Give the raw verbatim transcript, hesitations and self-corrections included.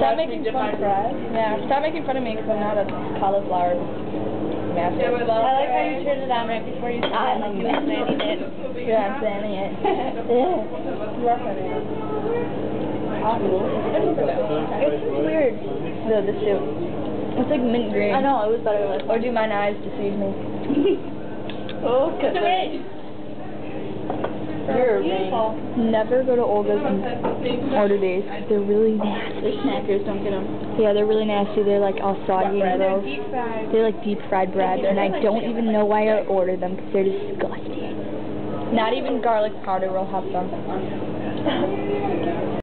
Stop making fun of me. Yeah, stop making fun of me because I'm not a cauliflower master. I like how you turned it on right before you started. Like you were planning it. Yeah, I'm planning it. Yeah. You are planning it. It's weird. No, the soup. It's like mint green. I know, it was better last Or do my eyes deceive me? Oh, good. You're beautiful. Never go to Olga's and order these. They're really nasty. They're snackers, don't get them. Yeah, they're really nasty. They're like all soggy and They're gross. deep fried. They're like deep fried bread, and I don't even know why I ordered them because they're disgusting. Not even garlic powder will help them.